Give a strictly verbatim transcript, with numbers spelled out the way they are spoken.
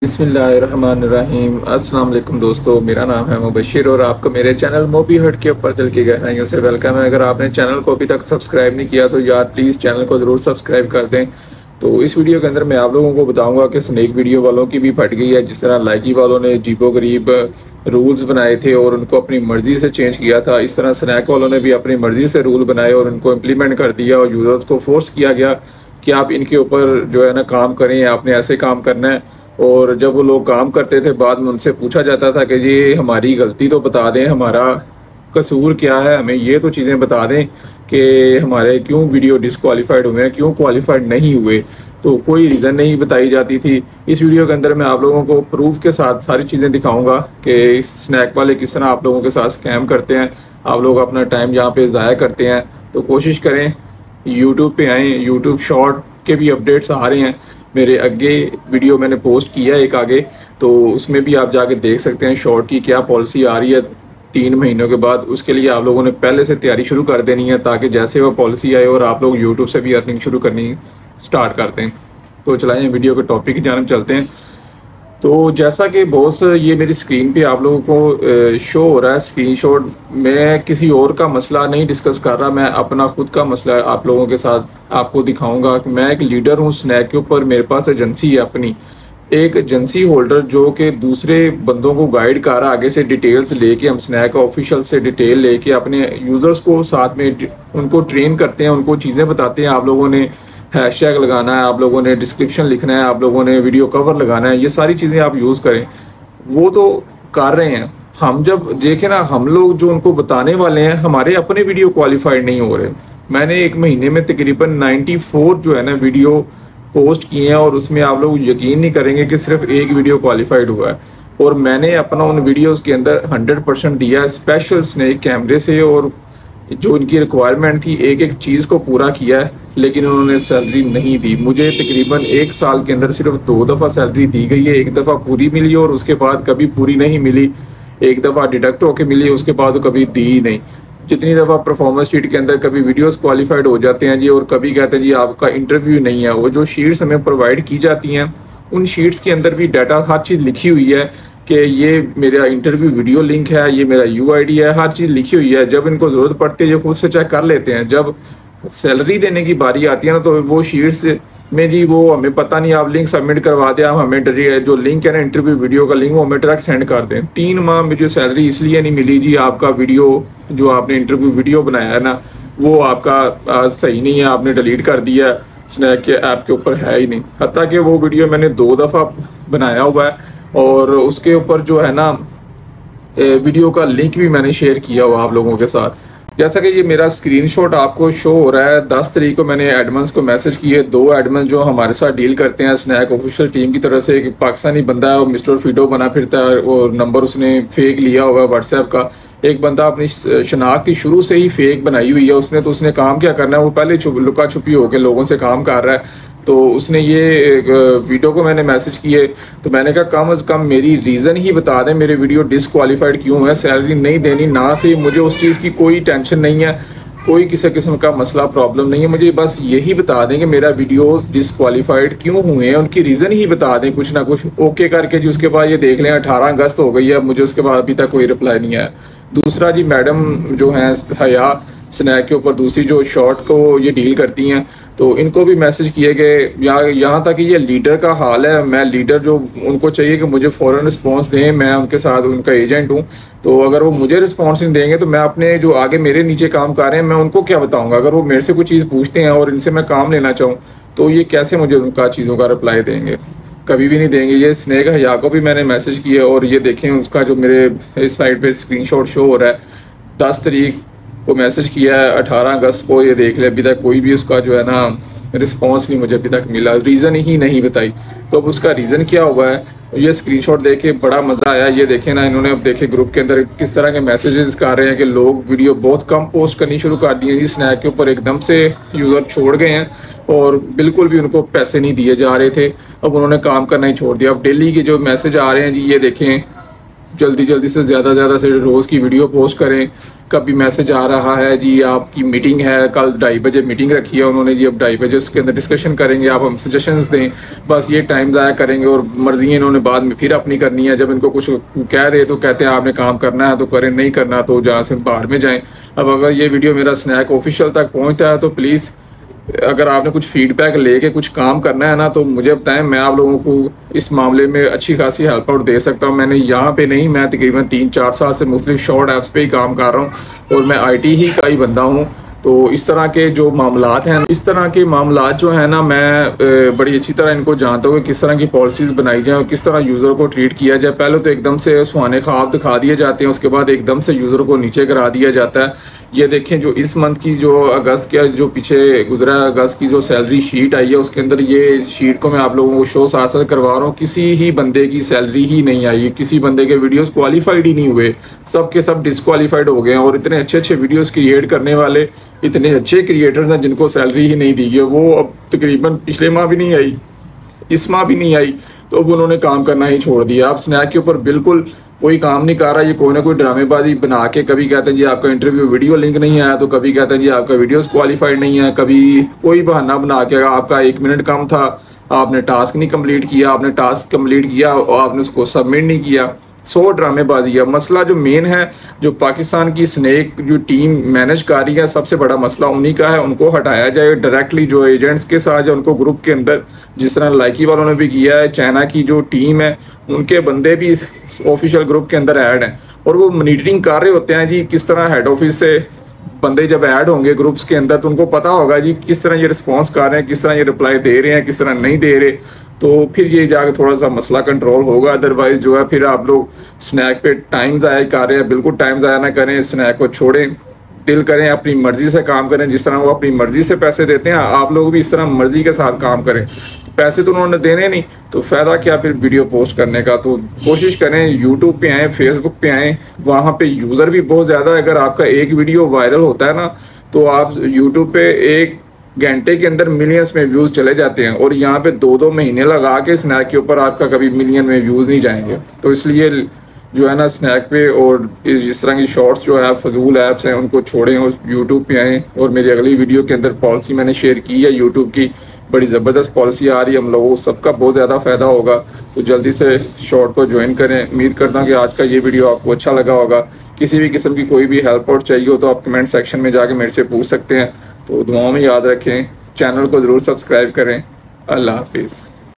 बिस्मिल्लाहिर्रहमानिर्रहीम। अस्सलाम वालेकुम दोस्तों, मेरा नाम है मुबशिर और आपको मेरे चैनल मोबी हट के ऊपर दिल की गहराइयों से वेलकम है। अगर आपने चैनल को अभी तक सब्सक्राइब नहीं किया तो यार प्लीज़ चैनल को ज़रूर सब्सक्राइब कर दें। तो इस वीडियो के अंदर मैं आप लोगों को बताऊंगा कि स्नैक वीडियो वालों की भी फट गई है। जिस तरह लाइकी वालों ने अजीबो गरीब रूल्स बनाए थे और उनको अपनी मर्ज़ी से चेंज किया था, इस तरह स्नैक वालों ने भी अपनी मर्ज़ी से रूल बनाए और उनको इम्प्लीमेंट कर दिया और यूज़र्स को फोर्स किया गया कि आप इनके ऊपर जो है ना काम करें, आपने ऐसे काम करना है। और जब वो लोग काम करते थे बाद में उनसे पूछा जाता था कि ये हमारी गलती तो बता दें, हमारा कसूर क्या है, हमें ये तो चीज़ें बता दें कि हमारे क्यों वीडियो डिसक्वालीफाइड हुए हैं, क्यों क्वालिफाइड नहीं हुए। तो कोई रीज़न नहीं बताई जाती थी। इस वीडियो के अंदर मैं आप लोगों को प्रूफ के साथ सारी चीज़ें दिखाऊंगा कि इस स्नैक वाले किस तरह आप लोगों के साथ स्कैम करते हैं, आप लोग अपना टाइम यहाँ पे ज़ाया करते हैं। तो कोशिश करें यूट्यूब पे आएँ, यूट्यूब शॉर्ट के भी अपडेट्स आ रहे हैं। मेरे आगे वीडियो मैंने पोस्ट किया है एक आगे, तो उसमें भी आप जाके देख सकते हैं शॉर्ट की क्या पॉलिसी आ रही है तीन महीनों के बाद। उसके लिए आप लोगों ने पहले से तैयारी शुरू कर देनी है ताकि जैसे वो पॉलिसी आए और आप लोग यूट्यूब से भी अर्निंग शुरू करनी स्टार्ट करते हैं। तो चलाएं वीडियो के टॉपिक की जानब चलते हैं। तो जैसा कि बॉस ये मेरी स्क्रीन पे आप लोगों को शो हो रहा है स्क्रीनशॉट, मैं किसी और का मसला नहीं डिस्कस कर रहा, मैं अपना खुद का मसला आप लोगों के साथ आपको दिखाऊंगा कि मैं एक लीडर हूँ स्नैक के ऊपर। मेरे पास एजेंसी है अपनी, एक एजेंसी होल्डर जो कि दूसरे बंदों को गाइड कर रहा है। आगे से डिटेल्स लेके हम स्नैक ऑफिशियल से डिटेल लेके अपने यूज़र्स को साथ में उनको ट्रेन करते हैं, उनको चीज़ें बताते हैं। आप लोगों ने हैशटैग लगाना है, आप लोगों ने डिस्क्रिप्शन लिखना है, आप लोगों ने वीडियो कवर लगाना है, ये सारी चीज़ें आप यूज़ करें। वो तो कर रहे हैं, हम जब देखें ना, हम लोग जो उनको बताने वाले हैं हमारे अपने वीडियो क्वालिफाइड नहीं हो रहे। मैंने एक महीने में तकरीबन चौरानवे जो है ना वीडियो पोस्ट किए हैं और उसमें आप लोग यकीन नहीं करेंगे कि सिर्फ एक वीडियो क्वालिफाइड हुआ है। और मैंने अपना उन वीडियोज़ के अंदर हंड्रेड परसेंट दिया है स्पेशल स्नैक कैमरे से, और जो इनकी रिक्वायरमेंट थी एक एक चीज़ को पूरा किया है। लेकिन उन्होंने सैलरी नहीं दी मुझे। तकरीबन एक साल के अंदर सिर्फ दो दफ़ा सैलरी दी गई है। एक दफ़ा पूरी मिली और उसके बाद कभी पूरी नहीं मिली। एक दफ़ा डिडक्ट होके मिली, उसके बाद कभी दी ही नहीं। जितनी दफ़ा परफॉर्मेंस शीट के अंदर कभी वीडियोस क्वालिफाइड हो जाते हैं जी, और कभी कहते हैं जी आपका इंटरव्यू नहीं है। वो जो शीट्स हमें प्रोवाइड की जाती हैं उन शीट्स के अंदर भी डाटा हर चीज़ लिखी हुई है कि ये मेरा इंटरव्यू वीडियो लिंक है, ये मेरा यू आई डी है, हर चीज़ लिखी हुई है। जब इनको ज़रूरत पड़ती है ये खुद से चेक कर लेते हैं। जब सैलरी देने की बारी आती है ना, तो वो शीट्स में जी वो हमें पता नहीं, आप लिंक सबमिट करवा दें, आप हमें जो लिंक है ना इंटरव्यू वीडियो का लिंक, वो हमें डायरेक्ट सेंड कर दें। तीन माह मुझे सैलरी इसलिए नहीं मिली जी, आपका वीडियो जो आपने इंटरव्यू वीडियो बनाया है ना वो आपका आ, सही नहीं है, आपने डिलीट कर दिया, स्नैक के ऐप के ऊपर है ही नहीं। हत्ता कि वो वीडियो मैंने दो दफ़ा बनाया हुआ है और उसके ऊपर जो है ना वीडियो का लिंक भी मैंने शेयर किया हुआ आप लोगों के साथ। जैसा कि ये मेरा स्क्रीनशॉट आपको शो हो रहा है, दस तारीख को मैंने एडमंस को मैसेज किए। दो एडमंस जो हमारे साथ डील करते हैं स्नैक ऑफिशियल टीम की तरफ से, एक पाकिस्तानी बंदा है, वो मिस्टर फिडो बना फिरता है और नंबर उसने फेक लिया हुआ है व्हाट्सएप का। एक बंदा अपनी शनाख्ती शुरू से ही फेक बनाई हुई है उसने। तो उसने काम क्या करना है, वो पहले छुप लुका छुपी होकर लोगों से काम कर रहा है। तो उसने ये वीडियो को मैंने मैसेज किए तो मैंने कहा कम अज़ कम मेरी रीज़न ही बता दें, मेरे वीडियो डिसक्वालीफाइड क्यों है। सैलरी नहीं देनी ना से मुझे उस चीज़ की कोई टेंशन नहीं है, कोई किसी किस्म का मसला प्रॉब्लम नहीं है। मुझे बस यही बता दें कि मेरा वीडियोस डिसक्वालीफाइड क्यों हुए हैं, उनकी रीज़न ही बता दें कुछ ना कुछ। ओके करके जी उसके बाद ये देख लें अठारह अगस्त हो गई है, मुझे उसके बाद अभी तक कोई रिप्लाई नहीं आया। दूसरा जी मैडम जो हैं हया स्नैक के ऊपर दूसरी जो शॉर्ट को ये डील करती हैं, तो इनको भी मैसेज किए गए। यहाँ यहाँ तक कि ये लीडर का हाल है, मैं लीडर जो उनको चाहिए कि मुझे फ़ौरन रिस्पांस दें, मैं उनके साथ उनका एजेंट हूँ। तो अगर वो मुझे रिस्पांस नहीं देंगे तो मैं अपने जो आगे मेरे नीचे काम कर रहे हैं मैं उनको क्या बताऊँगा। अगर वो मेरे से कुछ चीज़ पूछते हैं और इनसे मैं काम लेना चाहूँ तो ये कैसे मुझे उनका चीज़ों का रिप्लाई देंगे, कभी भी नहीं देंगे। ये स्नैक हया को भी मैंने मैसेज किया और ये देखें उसका जो मेरे इस साइड पे स्क्रीनशॉट शो हो रहा है, दस तारीख को मैसेज किया है, अठारह अगस्त को ये देख ले, अभी तक कोई भी उसका जो है ना रिस्पांस नहीं मुझे अभी तक मिला, रीज़न ही नहीं बताई। तो अब उसका रीज़न क्या हुआ है, ये स्क्रीनशॉट देख के बड़ा मज़ा आया। ये देखें ना, इन्होंने अब देखे ग्रुप के अंदर किस तरह के मैसेजेस कर रहे हैं कि लोग वीडियो बहुत कम पोस्ट करनी शुरू कर दिए जी। स्नैक के ऊपर एकदम से यूज़र छोड़ गए हैं और बिल्कुल भी उनको पैसे नहीं दिए जा रहे थे, अब उन्होंने काम करना ही छोड़ दिया। अब डेली के जो मैसेज आ रहे हैं जी, ये देखें जल्दी जल्दी से ज़्यादा ज़्यादा से रोज़ की वीडियो पोस्ट करें। कभी मैसेज आ रहा है जी आपकी मीटिंग है, कल ढाई बजे मीटिंग रखी है उन्होंने जी, अब ढाई बजे उसके अंदर डिस्कशन करेंगे, आप हम सजेशंस दें, बस ये टाइम ज़ाया करेंगे और मर्जी इन्होंने बाद में फिर अपनी करनी है। जब इनको कुछ कह रहे तो कहते हैं आपने काम करना है तो करें, नहीं करना तो जहाँ से बाहर में जाएँ। अब अगर ये वीडियो मेरा स्नैक ऑफिशियल तक पहुँचता है तो प्लीज़ अगर आपने कुछ फीडबैक लेके कुछ काम करना है ना तो मुझे बताएं, मैं आप लोगों को इस मामले में अच्छी खासी हेल्प आउट दे सकता हूं। मैंने यहाँ पे नहीं, मैं तकरीबन तीन चार साल से मुख्तलिफ शॉर्ट ऐप्स पे ही काम कर रहा हूँ और मैं आईटी ही का ही बंदा हूँ। तो इस तरह के जो मामलात हैं, इस तरह के मामलात जो है ना, मैं बड़ी अच्छी तरह इनको जानता हूँ कि किस तरह की पॉलिसीज़ बनाई जाए और किस तरह यूज़र को ट्रीट किया जाए। पहले तो एकदम से सुहाने ख्वाब दिखा दिए जाते हैं, उसके बाद एकदम से यूज़र को नीचे गिरा दिया जाता है। ये देखें, जो इस मंथ की जो अगस्त का जो पीछे गुजरा अगस्त की जो सैलरी शीट आई है उसके अंदर ये शीट को मैं आप लोगों को शो साथ साथ करवा रहा हूँ। किसी ही बंदे की सैलरी ही नहीं आई, किसी बंदे के वीडियोस क्वालिफाइड ही नहीं हुए, सब के सब डिसक्वालीफाइड हो गए हैं। और इतने अच्छे अच्छे वीडियोस क्रिएट करने वाले इतने अच्छे क्रिएटर्स हैं जिनको सैलरी ही नहीं दी है, वो अब तकरीबन पिछले माह भी नहीं आई, इस माह भी नहीं आई, तो अब उन्होंने काम करना ही छोड़ दिया। अब स्नैक के ऊपर बिल्कुल कोई काम नहीं कर रहा, ये कोई ना कोई ड्रामेबाजी बना के कभी कहते हैं जी आपका इंटरव्यू वीडियो लिंक नहीं आया, तो कभी कहते हैं जी आपका वीडियोस क्वालिफाइड नहीं है, कभी कोई बहाना बना के आपका एक मिनट कम था, आपने टास्क नहीं कंप्लीट किया, आपने टास्क कंप्लीट किया और आपने उसको सबमिट नहीं किया। सौ ड्रामेबाजी है। मसला जो मेन है, जो पाकिस्तान की स्नैक जो टीम मैनेज कर रही है, सबसे बड़ा मसला उन्हीं का है, उनको हटाया जाए डायरेक्टली। जो एजेंट्स के साथ उनको ग्रुप के अंदर, जिस तरह लाइकी वालों ने भी किया है, चाइना की जो टीम है उनके बंदे भी इस ऑफिशियल ग्रुप के अंदर ऐड हैं और वो मॉनिटरिंग कर रहे होते हैं जी किस तरह हेड ऑफिस से बंदे जब ऐड होंगे ग्रुप्स के अंदर तो उनको पता होगा जी किस तरह ये रिस्पॉन्स कर रहे हैं, किस तरह ये रिप्लाई दे रहे हैं, किस तरह नहीं दे रहे, तो फिर ये जाकर थोड़ा सा मसला कंट्रोल होगा। अदरवाइज जो है फिर आप लोग स्नैक पे टाइम ज़ाया कर रहे हैं, बिल्कुल टाइम ज़ाया ना करें, स्नैक को छोड़ें, दिल करें, अपनी मर्जी से काम करें। जिस तरह वो अपनी मर्जी से पैसे देते हैं आप लोग भी इस तरह मर्जी के साथ काम करें। पैसे तो उन्होंने देने नहीं तो फ़ायदा क्या फिर वीडियो पोस्ट करने का। तो कोशिश करें यूट्यूब पे आएँ, फेसबुक पे आएँ, वहाँ पे यूज़र भी बहुत ज़्यादा है। अगर आपका एक वीडियो वायरल होता है ना तो आप यूट्यूब पे एक घंटे के अंदर मिलियंस में व्यूज़ चले जाते हैं और यहाँ पे दो दो महीने लगा के स्नैक के ऊपर आपका कभी मिलियन में व्यूज़ नहीं जाएंगे। तो इसलिए जो है ना स्नैक पे और इस तरह की शॉर्ट्स जो है फजूल ऐप्स हैं उनको छोड़ें और यूट्यूब पे आएँ। और मेरी अगली वीडियो के अंदर पॉलिसी मैंने शेयर की है, यूट्यूब की बड़ी ज़बरदस्त पॉलिसी आ रही है, हम लोगों को सबका बहुत ज़्यादा फ़ायदा होगा। तो जल्दी से शॉर्ट को ज्वाइन करें। उम्मीद करता हूँ कि आज का ये वीडियो आपको अच्छा लगा होगा। किसी भी किस्म की कोई भी हेल्प आउट चाहिए हो तो आप कमेंट सेक्शन में जाके मेरे से पूछ सकते हैं। तो दुआओं में याद रखें, चैनल को ज़रूर सब्सक्राइब करें। अल्लाह हाफिज़।